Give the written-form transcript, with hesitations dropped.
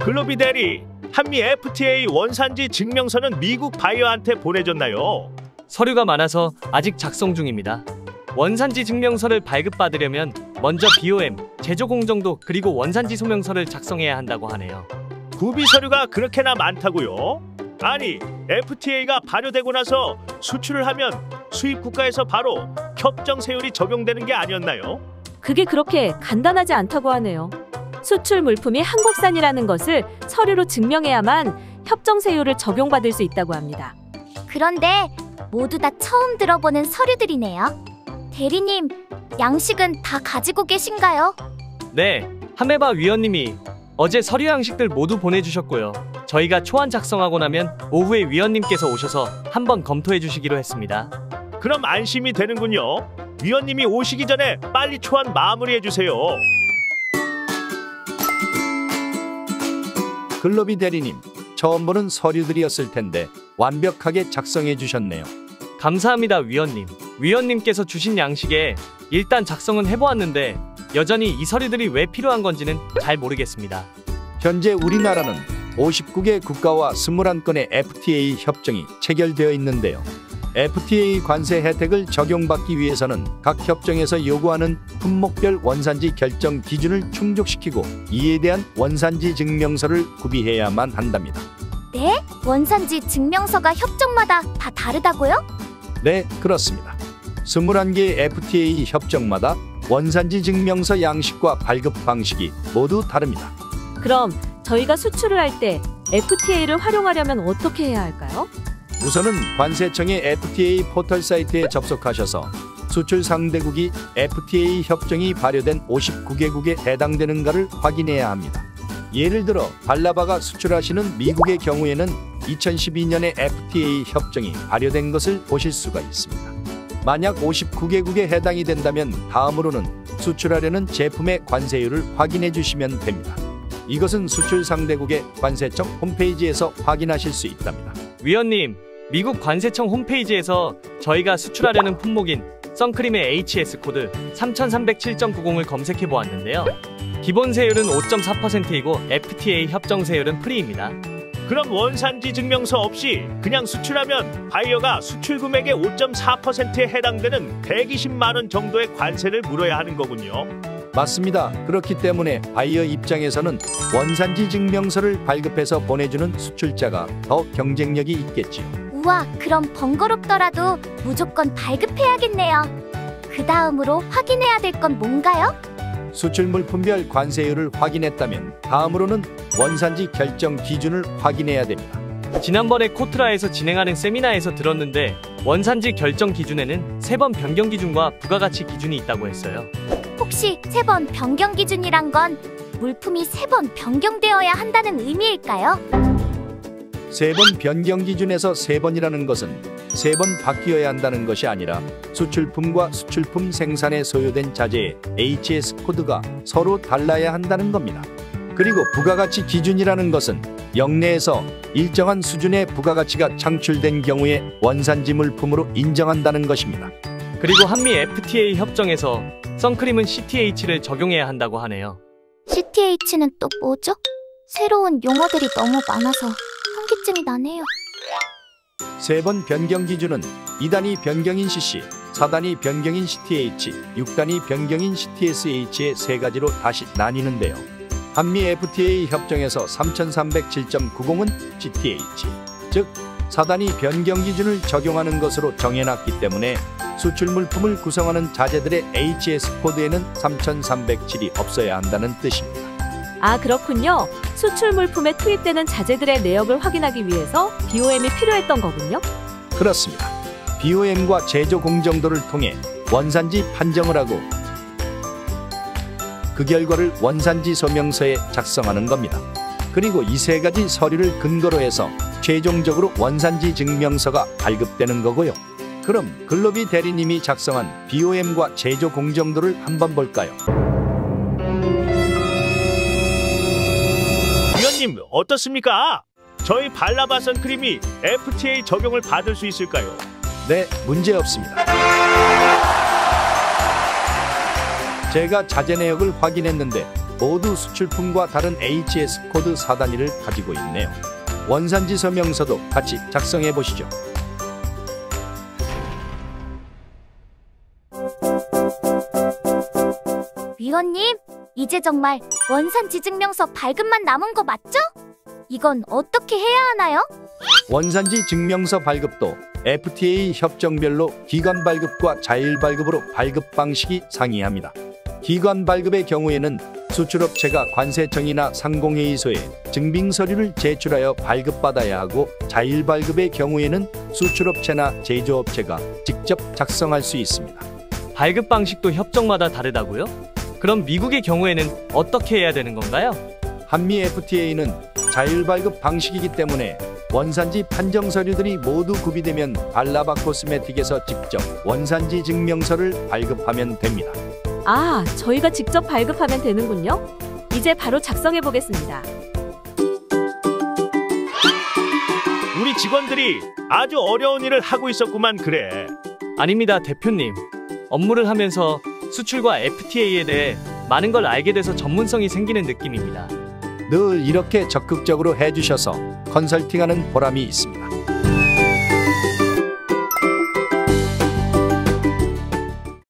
글로비 대리, 한미 FTA 원산지 증명서는 미국 바이어한테 보내줬나요? 서류가 많아서 아직 작성 중입니다. 원산지 증명서를 발급받으려면 먼저 BOM, 제조 공정도 그리고 원산지 소명서를 작성해야 한다고 하네요. 구비 서류가 그렇게나 많다고요? 아니, FTA가 발효되고 나서 수출을 하면 수입 국가에서 바로 협정 세율이 적용되는 게 아니었나요? 그게 그렇게 간단하지 않다고 하네요. 수출 물품이 한국산이라는 것을 서류로 증명해야만 협정 세율을 적용받을 수 있다고 합니다. 그런데 모두 다 처음 들어보는 서류들이네요. 대리님, 양식은 다 가지고 계신가요? 네, 하메바 위원님이 어제 서류 양식들 모두 보내주셨고요. 저희가 초안 작성하고 나면 오후에 위원님께서 오셔서 한번 검토해 주시기로 했습니다. 그럼 안심이 되는군요. 위원님이 오시기 전에 빨리 초안 마무리해 주세요. 글로비 대리님, 처음 보는 서류들이었을 텐데 완벽하게 작성해 주셨네요. 감사합니다, 위원님. 위원님께서 주신 양식에 일단 작성은 해보았는데 여전히 이 서류들이 왜 필요한 건지는 잘 모르겠습니다. 현재 우리나라는 59개 국가와 21건의 FTA 협정이 체결되어 있는데요. FTA 관세 혜택을 적용받기 위해서는 각 협정에서 요구하는 품목별 원산지 결정 기준을 충족시키고 이에 대한 원산지 증명서를 구비해야만 한답니다. 네? 원산지 증명서가 협정마다 다 다르다고요? 네, 그렇습니다. 21개의 FTA 협정마다 원산지 증명서 양식과 발급 방식이 모두 다릅니다. 그럼 저희가 수출을 할 때 FTA를 활용하려면 어떻게 해야 할까요? 우선은 관세청의 FTA 포털 사이트에 접속하셔서 수출 상대국이 FTA 협정이 발효된 59개국에 해당되는가를 확인해야 합니다. 예를 들어 발라바가 수출하시는 미국의 경우에는 2012년에 FTA 협정이 발효된 것을 보실 수가 있습니다. 만약 59개국에 해당이 된다면 다음으로는 수출하려는 제품의 관세율을 확인해 주시면 됩니다. 이것은 수출 상대국의 관세청 홈페이지에서 확인하실 수 있답니다. 위원님, 미국 관세청 홈페이지에서 저희가 수출하려는 품목인 선크림의 HS 코드 3307.90을 검색해 보았는데요. 기본 세율은 5.4%이고 FTA 협정 세율은 프리입니다. 그럼 원산지 증명서 없이 그냥 수출하면 바이어가 수출 금액의 5.4%에 해당되는 120만 원 정도의 관세를 물어야 하는 거군요. 맞습니다. 그렇기 때문에 바이어 입장에서는 원산지 증명서를 발급해서 보내주는 수출자가 더 경쟁력이 있겠지요. 우와, 그럼 번거롭더라도 무조건 발급해야겠네요. 그 다음으로 확인해야 될 건 뭔가요? 수출 물품별 관세율을 확인했다면 다음으로는 원산지 결정 기준을 확인해야 됩니다. 지난번에 코트라에서 진행하는 세미나에서 들었는데 원산지 결정 기준에는 3번 변경 기준과 부가가치 기준이 있다고 했어요. 혹시 3번 변경 기준이란 건 물품이 3번 변경되어야 한다는 의미일까요? 3번 변경 기준에서 3번이라는 것은 3번 바뀌어야 한다는 것이 아니라 수출품과 수출품 생산에 소요된 자재의 HS 코드가 서로 달라야 한다는 겁니다. 그리고 부가가치 기준이라는 것은 역내에서 일정한 수준의 부가가치가 창출된 경우에 원산지 물품으로 인정한다는 것입니다. 그리고 한미 FTA 협정에서 선크림은 CTH를 적용해야 한다고 하네요. CTH는 또 뭐죠? 새로운 용어들이 너무 많아서 현기증이 나네요. 3번 변경 기준은 2단위 변경인 CC, 4단위 변경인 CTH, 6단위 변경인 CTSH의 3가지로 다시 나뉘는데요. 한미 FTA 협정에서 3307.90은 CTH, 즉 4단위 변경 기준을 적용하는 것으로 정해놨기 때문에 수출 물품을 구성하는 자재들의 HS 코드에는 3307이 없어야 한다는 뜻입니다. 아, 그렇군요. 수출 물품에 투입되는 자재들의 내역을 확인하기 위해서 BOM이 필요했던 거군요. 그렇습니다. BOM과 제조 공정도를 통해 원산지 판정을 하고 그 결과를 원산지 소명서에 작성하는 겁니다. 그리고 이 3가지 서류를 근거로 해서 최종적으로 원산지 증명서가 발급되는 거고요. 그럼 글로비 대리님이 작성한 BOM과 제조 공정도를 한번 볼까요? 위원님, 어떻습니까? 저희 발라바 선크림이 FTA 적용을 받을 수 있을까요? 네, 문제 없습니다. 제가 자재 내역을 확인했는데 모두 수출품과 다른 HS 코드 4단위를 가지고 있네요. 원산지 서명서도 같이 작성해 보시죠. 위원님, 이제 정말 원산지 증명서 발급만 남은 거 맞죠? 이건 어떻게 해야 하나요? 원산지 증명서 발급도 FTA 협정별로 기관 발급과 자율 발급으로 발급 방식이 상이합니다. 기관 발급의 경우에는 수출업체가 관세청이나 상공회의소에 증빙서류를 제출하여 발급받아야 하고, 자율 발급의 경우에는 수출업체나 제조업체가 직접 작성할 수 있습니다. 발급 방식도 협정마다 다르다고요? 그럼 미국의 경우에는 어떻게 해야 되는 건가요? 한미 FTA는 자율 발급 방식이기 때문에 원산지 판정 서류들이 모두 구비되면 발라바 코스메틱에서 직접 원산지 증명서를 발급하면 됩니다. 아, 저희가 직접 발급하면 되는군요. 이제 바로 작성해 보겠습니다. 우리 직원들이 아주 어려운 일을 하고 있었구만 그래. 아닙니다, 대표님. 업무를 하면서 수출과 FTA에 대해 많은 걸 알게 돼서 전문성이 생기는 느낌입니다. 늘 이렇게 적극적으로 해주셔서 컨설팅하는 보람이 있습니다.